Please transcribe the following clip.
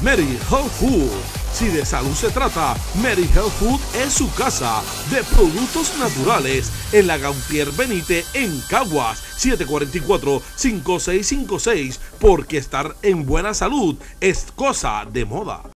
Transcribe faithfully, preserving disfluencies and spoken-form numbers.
Mary Health Food. Si de salud se trata, Mary Health Food es su casa de productos naturales en la Gautier Benítez en Caguas. Siete cuatro cuatro, cinco seis cinco seis, porque estar en buena salud es cosa de moda.